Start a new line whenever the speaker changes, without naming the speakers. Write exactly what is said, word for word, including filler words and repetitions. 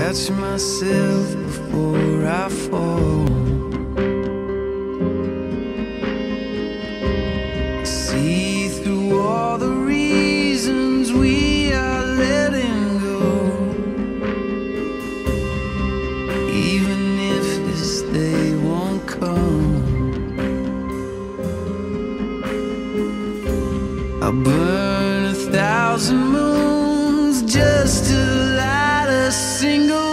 catch myself before I fall. See through all the reasons we are letting go, even if this day won't come. I'll burn a thousand moons just to light a single